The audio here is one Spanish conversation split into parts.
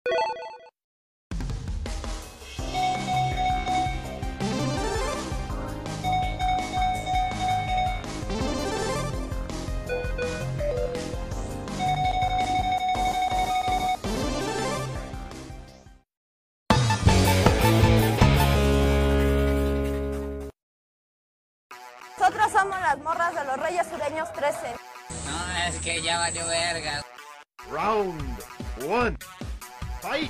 Nosotros somos las morras de los Reyes Sureños 13. No, es que ya valió verga. Round 1. Fight.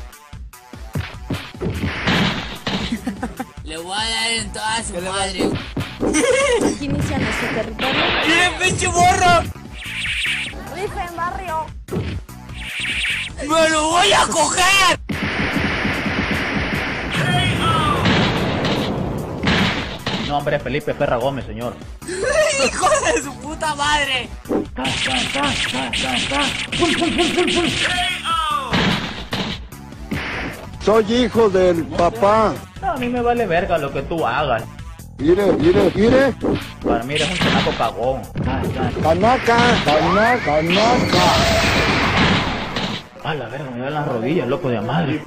Le voy a dar en toda su madre. Aquí inician nuestro territorio. ¡Mire, pinche morro! Rife en barrio. ¡Me lo voy a coger! No, hombre, Felipe Perra Gómez, señor. ¡Hijo de su puta madre! Soy hijo del papá. No, a mí me vale verga lo que tú hagas. Mire. Para mí eres un chamaco cagón. Canaca. A la verga, me dan las rodillas, loco de madre.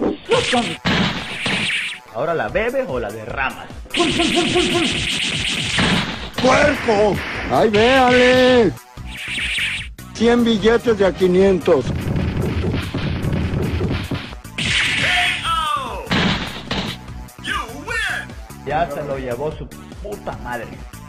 Ahora la bebes o la derramas. ¡Puerco! ¡Ay, véale! 100 billetes de a 500. Ya se lo llevó su puta madre.